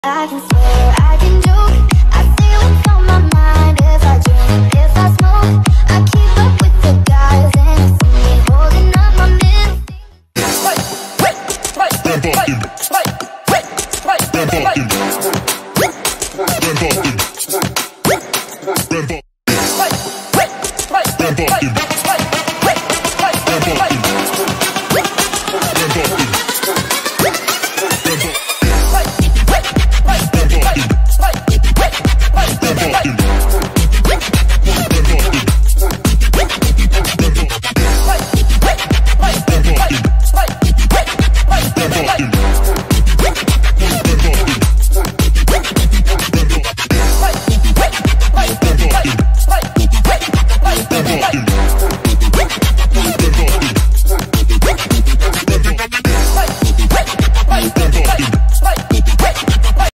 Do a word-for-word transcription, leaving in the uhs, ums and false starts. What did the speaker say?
I can swear, I can joke. I say what's on my mind. If I drink, if I smoke, I keep up with the guys and see me holding up my middle finger. Then fuck you. Then fuck you. Then fuck you.